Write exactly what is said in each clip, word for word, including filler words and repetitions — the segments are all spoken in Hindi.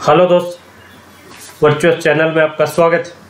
हेलो दोस्त, वर्चुअल चैनल में आपका स्वागत है।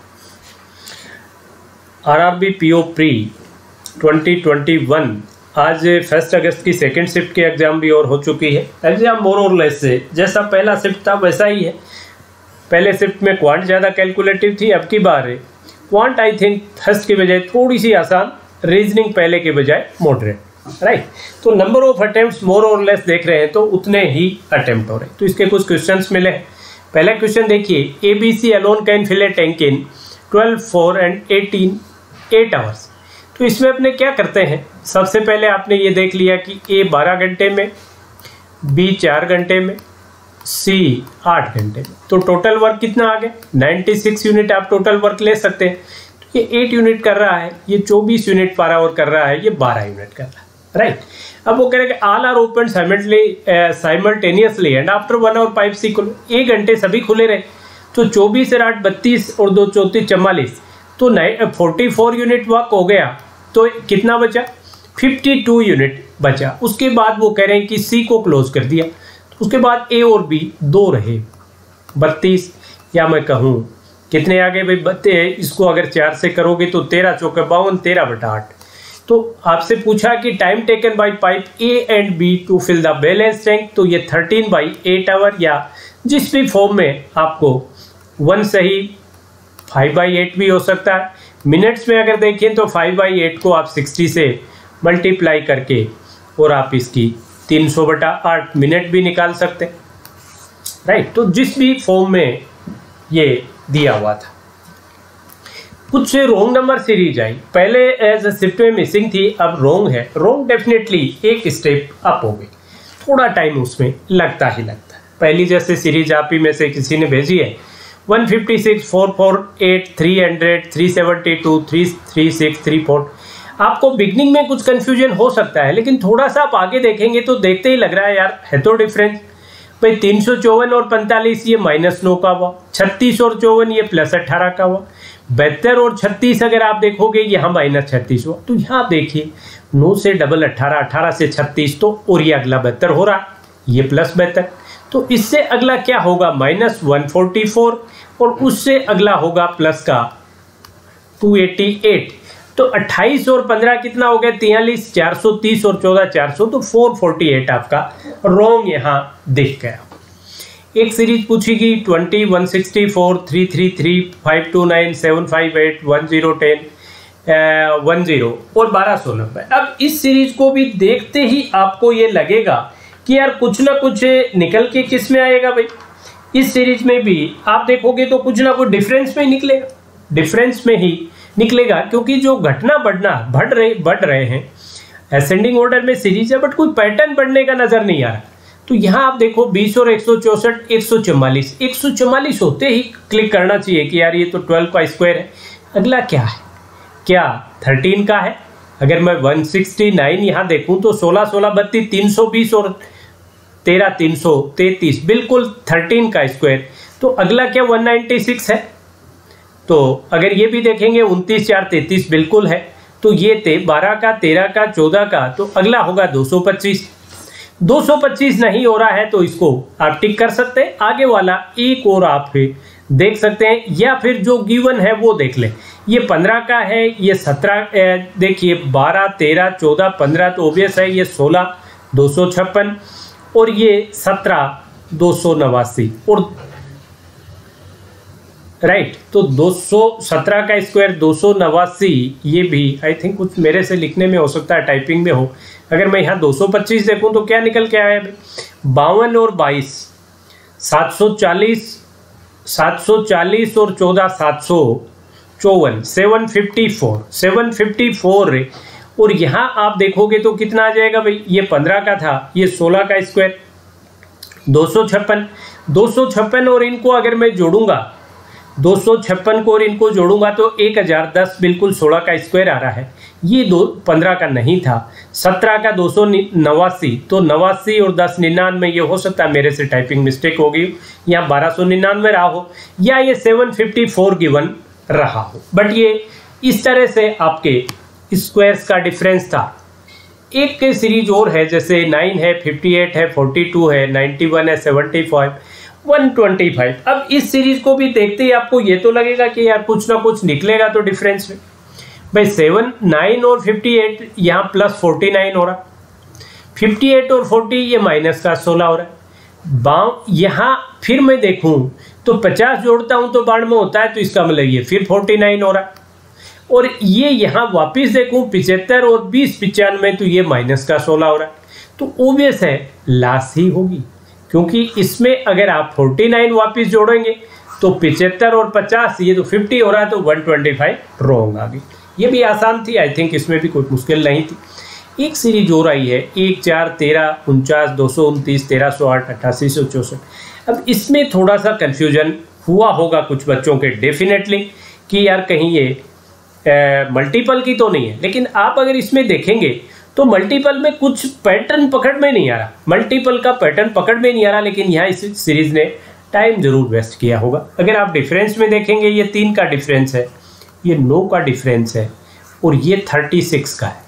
RRB PO pre twenty twenty one आज फर्स्ट अगस्त की सेकेंड शिफ्ट की एग्ज़ाम भी और हो चुकी है। एग्ज़ाम मोर और लेस से जैसा पहला शिफ्ट था वैसा ही है। पहले शिफ्ट में क्वांट ज़्यादा कैलकुलेटिव थी, अब की बार क्वांट आई थिंक फर्स्ट की बजाय थोड़ी सी आसान, रीजनिंग पहले के बजाय मॉडरेट, राइट। तो नंबर ऑफ अटेम्प्ट्स मोर और लेस देख रहे हैं तो उतने ही अटेम्प्ट हो रहे हैं। तो इसके कुछ क्वेश्चंस मिले हैं। पहला क्वेश्चन देखिए, A B C alone can fill a tank in twelve, four and eighteen eight hours. तो इसमें अपने क्या करते हैं, सबसे पहले आपने ये देख लिया कि ए बारह घंटे में, बी चार घंटे में, सी आठ घंटे में। तो टोटल वर्क कितना आ गया, छियानवे यूनिट आप टोटल वर्क ले सकते हैं। तो ये आठ यूनिट कर रहा है, ये चौबीस यूनिट पर आवर कर रहा है, ये बारह यूनिट कर रहा है, राइट। अब वो कह रहे हैं all are open simultaneously and after one hour five C खुले, एक घंटे सभी खुले रहे। तो चौबीस और आठ बत्तीस और दो चौंतीस चवालीस, तो फोर्टी फोर यूनिट वर्क हो गया। तो कितना बचा, फिफ्टी टू यूनिट बचा। उसके बाद वो कह रहे हैं कि सी को क्लोज कर दिया। तो उसके बाद ए और बी दो रहे, बत्तीस, या मैं कहूँ कितने आ गए भाई, बत्तीस। इसको अगर चार से करोगे तो तेरह चौके बावन, तेरह बटा आठ। तो आपसे पूछा कि time taken by pipe A and B to fill the balance tank, तो ये थर्टीन बाई एट आवर, या जिस भी फॉर्म में आपको वन सही, फाइव बाई एट भी हो सकता है। मिनट्स में अगर देखें तो फाइव बाई एट को आप सिक्सटी से मल्टीप्लाई करके और आप इसकी तीन सौ बटा आठ मिनट भी निकाल सकते हैं, राइट। तो जिस भी फॉर्म में ये दिया हुआ था। कुछ रोंग नंबर सीरीज आई, पहले एज अ शिफ्ट में मिसिंग थी, अब रोंग है। रोंग डेफिनेटली एक स्टेप अप हो गई, थोड़ा टाइम उसमें लगता ही लगता है। पहली जैसे सीरीज आप ही में से किसी ने भेजी है, one fifty six, four four eight, three hundred, three seventy two, three three six, three four. आपको बिगनिंग में कुछ कंफ्यूजन हो सकता है, लेकिन थोड़ा सा आप आगे देखेंगे तो देखते ही लग रहा है यार है तो डिफरेंस। भाई तीन सौ चौवन और पैंतालीस ये माइनस नौ का हुआ, छत्तीस और चौवन ये प्लस अट्ठारह का हुआ, बहत्तर और छत्तीस अगर आप देखोगे यहाँ माइनस छत्तीस हुआ। तो यहाँ देखिए नौ से डबल अट्ठारह, अट्ठारह से छत्तीस, तो और ये अगला बहत्तर हो रहा, ये प्लस बहत्तर। तो इससे अगला क्या होगा, माइनस वन फोर्टी फोर, और उससे अगला होगा प्लस का टू एटी एट। तो अट्ठाईस और पंद्रह कितना हो गया, तियालीस, चार सौ तीस और चौदह चार सौ, तो फोर फोर्टी एट आपका रोंग यहाँ दिख गया। एक सीरीज पूछी गई twenty, one sixty four, three three three, five two nine, seven five eight, one zero ten, one zero और बारह सौ नब्बे। अब इस सीरीज को भी देखते ही आपको ये लगेगा कि यार कुछ ना कुछ निकल के किस में आएगा भाई। इस सीरीज में भी आप देखोगे तो कुछ ना कुछ डिफरेंस में ही निकलेगा, डिफरेंस में ही निकलेगा, क्योंकि जो घटना बढ़ना बढ़ रहे बढ़ रहे हैं असेंडिंग ऑर्डर में सीरीज है, बट कोई पैटर्न बढ़ने का नजर नहीं आ रहा। तो यहाँ आप देखो बीस और एक सौ चौसठ, एक सौ चौवालीस, एक सौ चौवालीस होते ही क्लिक करना चाहिए कि यार ये तो ट्वेल्व का स्क्वायर है। अगला क्या है, क्या थर्टीन का है। अगर मैं वन सिक्सटी नाइन यहाँ देखूँ तो सोलह सोलह बत्तीस, तीन सौ बीस और तेरह तीन सौ तैतीस, बिल्कुल थर्टीन का स्क्वायर। तो अगला क्या वन नाइन्टी सिक्स है। तो अगर ये भी देखेंगे उनतीस चार तैतीस बिल्कुल है। तो ये थे बारह का, तेरह का, चौदह का, तो अगला होगा दो सौ पच्चीस। दो सौ पच्चीस नहीं हो रहा है तो इसको आप टिक कर सकते हैं। आगे वाला एक और आप देख सकते हैं, या फिर जो गिवन है वो देख लें। ये पंद्रह का है, ये सत्रह, देखिए बारह, तेरह, चौदह, पंद्रह, तो ऑब्वियस है ये सोलह, दो सौ छप्पन, और ये सत्रह, दो सौ नवासी, और राइट। तो दो सौ सत्रह का स्क्वायर, दो सौ नवासी, ये भी आई थिंक कुछ मेरे से लिखने में हो सकता है, टाइपिंग में हो। अगर मैं यहाँ दो सौ पच्चीस देखूँ तो क्या निकल के आया है, बावन और बाईस, सात सौ चालीस, सात सौ चालीस और चौदह, सात सौ चौवन, seven fifty four, seven fifty four. और यहाँ आप देखोगे तो कितना आ जाएगा भाई, ये पंद्रह का था, ये सोलह का स्क्वायर, दो सौ छप्पन, दो सौ छप्पन और इनको अगर मैं जोड़ूंगा, दो सौ छप्पन को और इनको जोड़ूंगा तो एक हजार दस, बिल्कुल सोलह का स्क्वायर आ रहा है। ये दो पंद्रह का नहीं था, सत्रह का दो सौ नवासी, तो नवासी और दस निन्यानवे, ये हो सकता है मेरे से टाइपिंग मिस्टेक हो गई, यहाँ बारह सौ निन्यानवे रहा हो, या ये सेवन फिफ्टी फोर गिवन रहा हो। बट ये इस तरह से आपके स्क्वायर्स का डिफरेंस था। एक सीरीज और है, जैसे नाइन है, फिफ्टी एट है, फोर्टी टू है, नाइन्टी वन है, seventy five, one twenty five. अब इस सीरीज को भी देखते ही आपको ये तो लगेगा कि यार कुछ ना कुछ निकलेगा तो डिफरेंस में। भाई सेवन नाइन और फिफ्टी एट यहाँ प्लस फोर्टी नाइन हो रहा, फिफ्टी एट और फोर्टी ये माइनस का सोलह हो रहा है। बाव यहाँ फिर मैं देखूँ तो पचास जोड़ता हूँ तो बाढ़ में होता है, तो इसका मतलब ये फिर फोर्टी नाइन हो रहा है। और ये यहाँ वापिस देखूँ पिचहत्तर और बीस पिचानवे, तो ये माइनस का सोलह हो रहा है। तो ओबियस है लास्ट ही होगी, क्योंकि इसमें अगर आप फोर्टी नाइन वापिस जोड़ेंगे तो पिचहत्तर और पचास, ये तो फिफ्टी हो रहा है, तो वन ट्वेंटी फाइव रॉन्ग आ गई। ये भी आसान थी, आई थिंक इसमें भी कोई मुश्किल नहीं थी। एक सीरीज हो रही है एक चार तेरह उनचास दो सौ उनतीस तेरह सौ आठ अट्ठासी सौ चौसठ। अब इसमें थोड़ा सा कन्फ्यूजन हुआ होगा कुछ बच्चों के डेफिनेटली कि यार कहीं ये मल्टीपल की तो नहीं है, लेकिन आप अगर इसमें देखेंगे तो मल्टीपल में कुछ पैटर्न पकड़ में नहीं आ रहा, मल्टीपल का पैटर्न पकड़ में नहीं आ रहा, लेकिन यहाँ इस सीरीज ने टाइम जरूर वेस्ट किया होगा। अगर आप डिफरेंस में देखेंगे ये तीन का डिफरेंस है, ये नौ का डिफरेंस है और ये थर्टी सिक्स का है।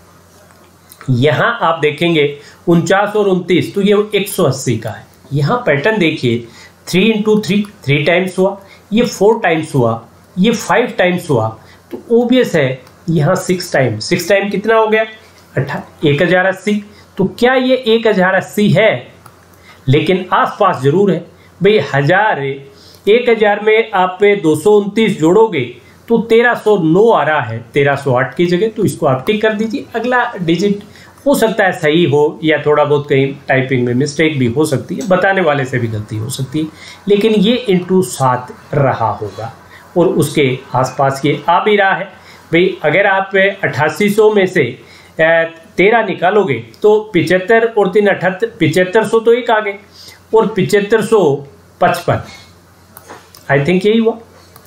यहाँ आप देखेंगे उनचास और उनतीस, तो ये एक सौ अस्सी का है। यहाँ पैटर्न देखिए three into three three times हुआ, ये फोर टाइम्स हुआ, ये फाइव टाइम्स हुआ, तो ओबियस है यहाँ सिक्स टाइम सिक्स टाइम कितना हो गया अट्ठा एक हजार अस्सी। तो क्या ये एक हजार अस्सी है? लेकिन आसपास जरूर है भाई। हजार एक हजार में आप पे दो सौ उनतीस जोड़ोगे तो तेरह सौ नौ आ रहा है, तेरह सौ आठ की जगह, तो इसको आप टिक कर दीजिए। अगला डिजिट हो सकता है सही हो या थोड़ा बहुत कहीं टाइपिंग में मिस्टेक भी हो सकती है, बताने वाले से भी गलती हो सकती है, लेकिन ये इंटू सात रहा होगा और उसके आसपास ये आ भी रहा है। भाई अगर आप अट्ठासी सौ में से तेरह निकालोगे तो पिचहत्तर और तीन अठहत्तर, पिचहत्तर सौ तो एक आ गए और पिचहत्तर सौ पचपन, आई थिंक यही हुआ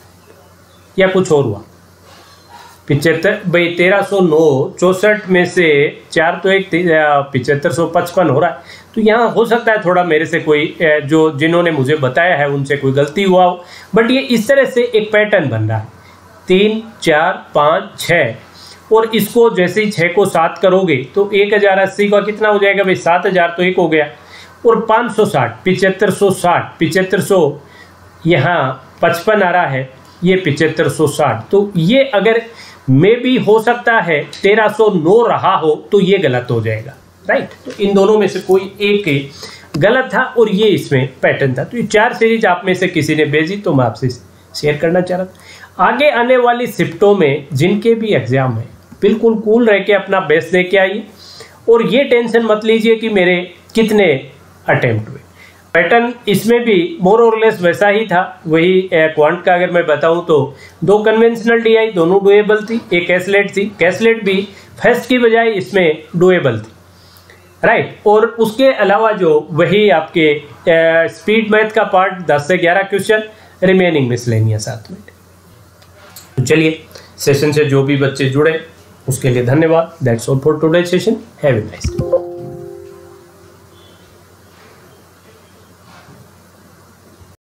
या कुछ और हुआ। पिचहत्तर भाई तेरह सौ नौ चौसठ में से चार तो एक पिचहत्तर सौ पचपन हो रहा है, तो यहाँ हो सकता है थोड़ा मेरे से कोई जो जिन्होंने मुझे बताया है उनसे कोई गलती हुआ हो, बट ये इस तरह से एक पैटर्न बन रहा है तीन चार पाँच छः, और इसको जैसे ही छः को सात करोगे तो एक हज़ार अस्सी का कितना हो जाएगा भाई, सात हज़ार तो एक हो गया, और पाँच सौ साठ पिचहत्तर सौ साठ पिचहत्तर सौ यहाँ पचपन आ रहा है, ये पिचहत्तर सौ साठ, तो ये अगर मे भी हो सकता है तेरह सौ नौ रहा हो तो ये गलत हो जाएगा, राइट। तो इन दोनों में से कोई एक गलत था और ये इसमें पैटर्न था। तो ये चार सीरीज आप में से किसी ने भेजी तो मैं आपसे शेयर करना चाह रहा था। आगे आने वाली शिफ्टों में जिनके भी एग्जाम है बिल्कुल कूल रह के अपना बेस्ट लेके आइए और ये टेंशन मत लीजिए कि मेरे कितने अटेम्प्ट हुए। पैटर्न इसमें भी मोर और लेस वैसा ही था, वही क्वांट का अगर मैं बताऊं तो दो कन्वेंशनल डीआई दोनों डुएबल थी, एक कैसलेट थी, कैसलेट भी फर्स्ट की बजाय इसमें डुएबल थी, राइट। और उसके अलावा जो वही आपके स्पीड मैथ का पार्ट दस से ग्यारह क्वेश्चन, रिमेनिंग मिसलेनियस सात मिनट। तो चलिए सेशन से जो भी बच्चे जुड़े उसके लिए धन्यवाद। That's all for today session. Have a nice day.